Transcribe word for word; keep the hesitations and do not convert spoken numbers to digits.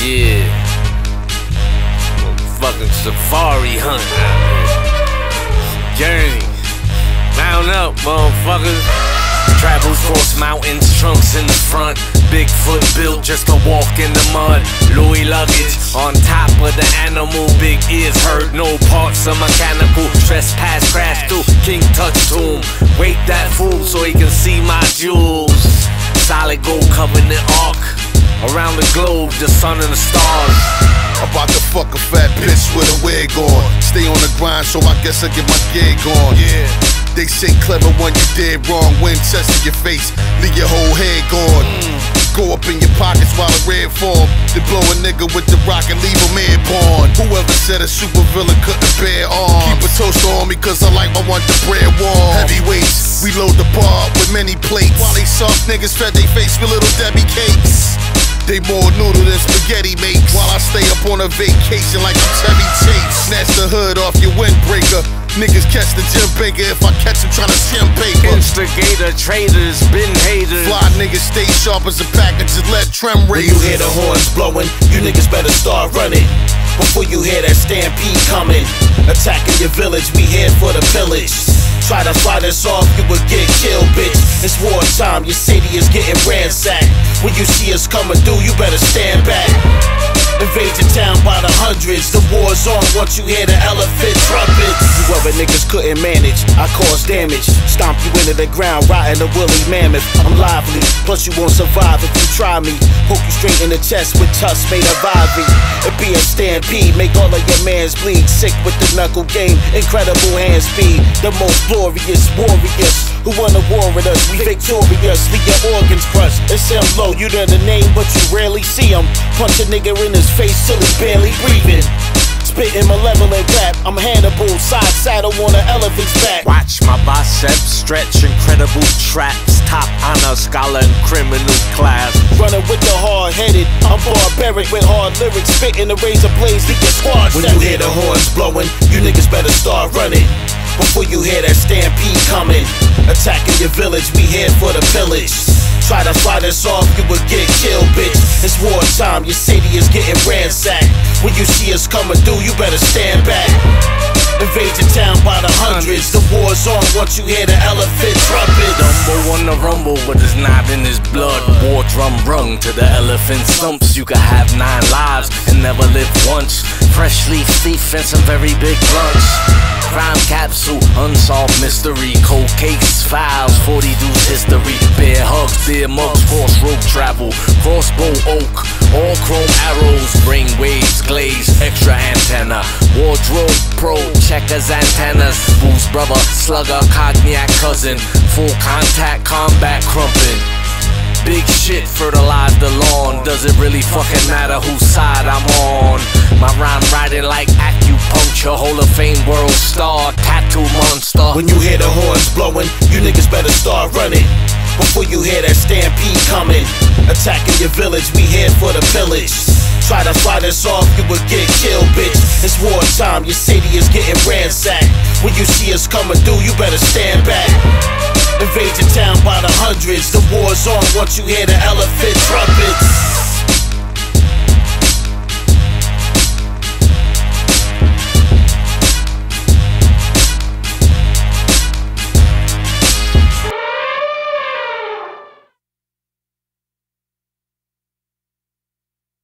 Yeah. Motherfucking safari hunt out here. Journey. Mount up, motherfuckers. Travels cross mountains, trunks in the front. Bigfoot built just to walk in the mud. Louis luggage on top of the animal. Big ears hurt, no parts of mechanical. Trespass, crash through King Tut tomb. Wake that fool so he can see my jewels. Solid gold covenant arc. Around the globe, the sun and the stars. About to fuck a fat bitch with a wig on. Stay on the grind, so I guess I get my gig on. Yeah. They say clever when you did wrong. Wind test in your face, leave your whole head gone. Mm. Go up in your pockets while the red form. Then blow a nigga with the rock and leave him airborne. Whoever said a super villain couldn't bear arms. Keep a toaster on me cause I like my want the bread warm. Heavyweights, we load the bar with many plates. While they soft niggas fed they face with little Debbie cakes. They more noodle than spaghetti makes. While I stay up on a vacation like I'm Chevy Chase. Snatch the hood off your windbreaker. Niggas catch the gym baker if I catch him tryna skim paper. Instigator, traders, been haters. Fly niggas stay sharp as a package and let trim raise. When you hear the horns blowing, you niggas better start running. Before you hear that stampede coming. Attacking your village, we here for the pillage. Try to fly this off, you would get killed, bitch. It's wartime, your city is getting ransacked. When you see us coming through, you better stand back. Invade your town by the hundreds. The war's on once you hear the elephant trumpets. You other niggas couldn't manage, I cause damage. Stomp you into the ground, riding a woolly mammoth. I'm lively, plus you won't survive if you try me. Poke you straight in the chest with tusks made of ivy. It be a stampede, make all of your mans bleed. Sick with the knuckle game, incredible hand speed. The most glorious warriors who wanna war with us. We victorious, leave your organs crushed. It's him low, you know the name but you rarely see him. Punch a nigga in his face till he barely breathing. Spitting malevolent rap, I'm Hannibal. Side saddle on an elephant's back. Watch my biceps stretch, incredible traps. Top honor, scholar in criminal class. Running with the hard-headed, I'm barbaric with hard lyrics. Spitting the razor blades, leave your squad. When you hear the horns blowing, you niggas better start running. Before you hear that stampede coming. Attacking your village, we here for the pillage. Try to fly this off, you would get killed, bitch. It's wartime, your city is getting ransacked. When you see us coming through, you better stand back. Invade your town by the hundreds. The war's on once you hear the elephant trumpet. Dumbo on the rumble, but it's not in his blood. War drum rung to the elephant stumps. You could have nine lives and never live once. Fresh leaf thief and some very big lunch. Crime capsule, unsolved mystery. Cold case files, forty deuce history. Bear hugs, beer mugs, cross road travel. Crossbow oak, all chrome arrows. Brain waves, glaze, extra antenna. Wardrobe pro, checkers antennas. Booze brother, slugger, cognac cousin. Full contact, combat crumpin'. Big shit, fertilize the lawn. Does it really fucking matter whose side I'm on? My rhyme riding like acupuncture. Hall of Fame world star, tattoo monster. When you hear the horns blowing, you niggas better start running. Before you hear that stampede coming. Attacking your village, we here for the pillage. Try to fly this off, you would get killed, bitch. It's wartime, your city is getting ransacked. When you see us coming through, you better stand back. Invade your town by the hundreds. The war's on once you hear the elephant trumpets.